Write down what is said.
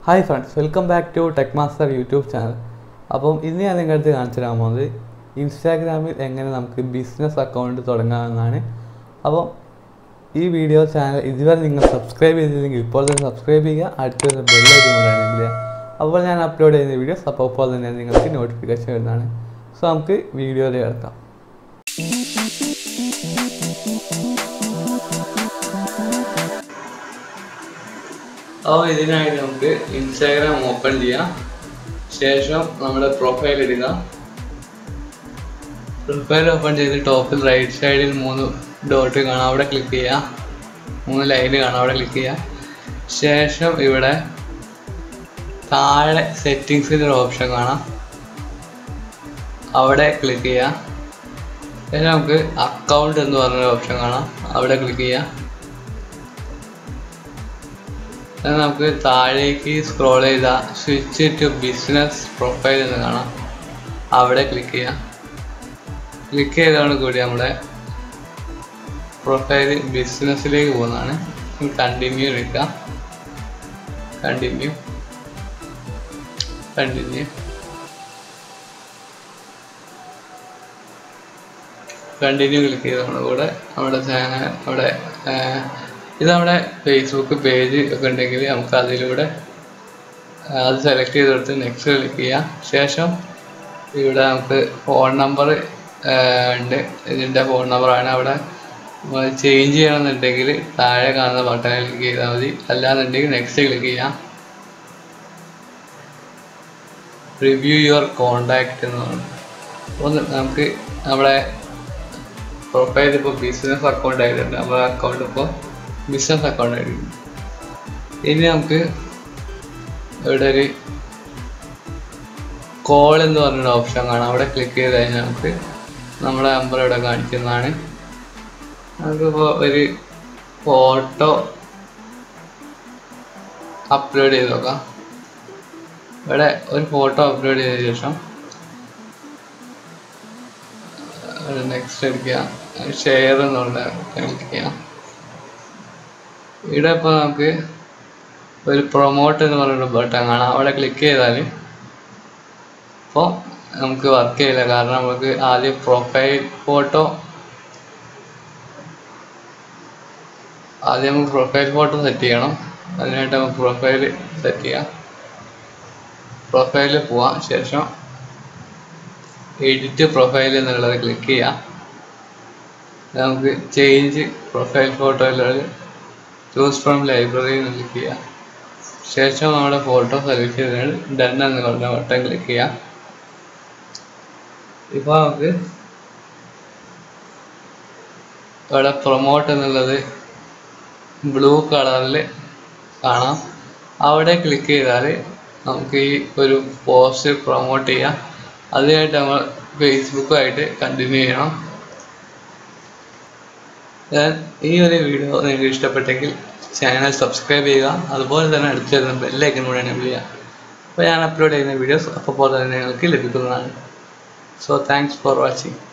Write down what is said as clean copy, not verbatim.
Hi friends, welcome back to Tech Master YouTube channel. അപ്പോൾ ഇന്ന് ഞാൻ നിങ്ങൾക്ക് കാണിച്ചു തരാൻ പോകുന്നത് ഇൻസ്റ്റാഗ്രാമിൽ എങ്ങനെ നമുക്ക് ബിസിനസ് അക്കൗണ്ട് തുടങ്ങാമെന്നാണ്. അപ്പോൾ ഈ വീഡിയോ ചാനൽ ഇതുവരെ നിങ്ങൾ സബ്സ്ക്രൈബ് ചെയ്തില്ലെങ്കിൽ ഇപ്പോൾ തന്നെ സബ്സ്ക്രൈബ് ചെയ്യുക, അടുത്തൊരു ബെൽ ഐക്കൺ കൂടെ എനേബിൾ ചെയ്യുക. അപ്പോൾ ഞാൻ അപ്ലോഡ് ചെയ്യുന്ന വീഡിയോസ് അപ്പോൾ തന്നെ നിങ്ങൾക്ക് നോട്ടിഫിക്കേഷൻ വരുന്നതാണ്. സോ നമുക്ക് വീഡിയോയിലേക്ക് കിടക്കാം. അപ്പോൾ ഇതിനായിട്ട് നമുക്ക് ഇൻസ്റ്റാഗ്രാം ഓപ്പൺ ചെയ്യാം. ശേഷം നമ്മുടെ പ്രൊഫൈൽ ഇടുക. പ്രൊഫൈൽ ഓപ്പൺ ചെയ്ത് ടോപ്പിൽ റൈറ്റ് സൈഡിൽ 3 ഡോട്ട് കാണാം, അവിടെ ക്ലിക്ക് ചെയ്യുക. 3 ലൈന് കാണാം, അവിടെ ക്ലിക്ക് ചെയ്യുക. ശേഷം ഇവിടെ താഴെ സെറ്റിങ്സിൻ്റെ ഒരു ഓപ്ഷൻ കാണാം, അവിടെ ക്ലിക്ക് ചെയ്യുക. ശേഷം നമുക്ക് അക്കൗണ്ട് എന്ന് പറഞ്ഞൊരു ഓപ്ഷൻ കാണാം, അവിടെ ക്ലിക്ക് ചെയ്യുക. നമുക്ക് താഴേക്ക് സ്ക്രോൾ ചെയ്താൽ സ്വിച്ച് ടു ബിസിനസ് പ്രൊഫൈൽ എന്ന് കാണാം, അവിടെ ക്ലിക്ക് ചെയ്യാം. ക്ലിക്ക് ചെയ്തതോട് കൂടി നമ്മുടെ പ്രൊഫൈൽ ബിസിനസ്സിലേക്ക് പോകുന്നതാണ്. കണ്ടിന്യൂ എടുക്കുക. കണ്ടിന്യൂ ക്ലിക്ക് ചെയ്തതോട് കൂടെ നമ്മുടെ ചാനൽ അവിടെ ഇത് നമ്മുടെ ഫേസ്ബുക്ക് പേജ് ഒക്കെ ഉണ്ടെങ്കിൽ നമുക്ക് അതിലൂടെ അത് സെലക്ട് ചെയ്തെടുത്ത് നെക്സ്റ്റ് ക്ലിക്ക് ചെയ്യാം. ശേഷം ഇവിടെ നമുക്ക് ഫോൺ നമ്പർ ഉണ്ട്, ഇതിൻ്റെ ഫോൺ നമ്പറാണ്. അവിടെ ചേഞ്ച് ചെയ്യണമെന്നുണ്ടെങ്കിൽ താഴെ കാണുന്ന ബട്ടണിൽ ക്ലിക്ക് ചെയ്താൽ മതി, അല്ലാന്നുണ്ടെങ്കിൽ നെക്സ്റ്റ് ക്ലിക്ക് ചെയ്യാം. റിവ്യൂ യുവർ കോണ്ടാക്റ്റ് എന്ന് പറഞ്ഞു. അപ്പോൾ നമുക്ക് നമ്മുടെ പ്രൊഫൈൽ ഇപ്പോൾ ബിസിനസ് അക്കൗണ്ട് ആയിട്ടുണ്ട്, നമ്മുടെ അക്കൗണ്ട് ഇപ്പോൾ ബിസിനസ് അക്കൗണ്ട് ആയിരിക്കും. ഇനി നമുക്ക് ഇവിടെ ഒരു കോൾ എന്ന് പറഞ്ഞൊരു ഓപ്ഷൻ കാണാം, അവിടെ ക്ലിക്ക് ചെയ്ത് കഴിഞ്ഞാൽ നമുക്ക് നമ്മുടെ നമ്പർ ഇവിടെ കാണിക്കുന്നതാണ്. നമുക്കിപ്പോൾ ഒരു ഫോട്ടോ അപ്ലോഡ് ചെയ്ത് നോക്കാം. ഇവിടെ ഒരു ഫോട്ടോ അപ്ലോഡ് ചെയ്ത ശേഷം നെക്സ്റ്റ് അടിക്കുക, ഷെയർ എന്നുള്ള ക്ലിക്ക് ചെയ്യാം. ഇവിടെ ഇപ്പോൾ നമുക്ക് ഒരു പ്രൊമോട്ട് എന്ന് പറഞ്ഞൊരു ബട്ടൺ കാണാം, അവിടെ ക്ലിക്ക് ചെയ്താൽ ഇപ്പോൾ നമുക്ക് വർക്ക് ചെയ്യില്ല. കാരണം നമുക്ക് ആദ്യം പ്രൊഫൈൽ ഫോട്ടോ സെറ്റ് ചെയ്യണം. അതിനായിട്ട് നമുക്ക് പ്രൊഫൈൽ സെറ്റ് ചെയ്യാം. പ്രൊഫൈലിൽ പോവാം. ശേഷം എഡിറ്റ് പ്രൊഫൈൽ എന്നുള്ളത് ക്ലിക്ക് ചെയ്യാം. നമുക്ക് ചേഞ്ച് പ്രൊഫൈൽ ഫോട്ടോയിലുള്ളത് ചൂസ് ഫ്രം ലൈബ്രറി എന്ന് ക്ലിക്ക് ചെയ്യാം. ശേഷം നമ്മുടെ ഫോട്ടോ സെലക്ട് ചെയ്ത് ഡൺ എന്ന് പറഞ്ഞ ബട്ടൺ ക്ലിക്ക് ചെയ്യാം. ഇപ്പോൾ നമുക്ക് ഇവിടെ പ്രൊമോട്ട് എന്നുള്ളത് ബ്ലൂ കളറിൽ കാണാം, അവിടെ ക്ലിക്ക് ചെയ്താൽ നമുക്ക് ഈ ഒരു പോസ്റ്റ് പ്രൊമോട്ട് ചെയ്യാം. അതിനായിട്ട് നമ്മൾ ഫേസ്ബുക്കുമായിട്ട് കണ്ടിന്യൂ ചെയ്യണം. ഈ ഒരു വീഡിയോ നിങ്ങൾക്ക് ഇഷ്ടപ്പെട്ടെങ്കിൽ ചാനൽ സബ്സ്ക്രൈബ് ചെയ്യുക, അതുപോലെ തന്നെ അടുത്ത് വരുന്ന ബെൽ ഐക്കൺ കൂടെ എനേബിൾ ചെയ്യുക. അപ്പോൾ ഞാൻ അപ്ലോഡ് ചെയ്യുന്ന വീഡിയോസ് അപ്പോൾ തന്നെ നിങ്ങൾക്ക് ലഭിക്കുന്നതാണ്. So thanks for watching.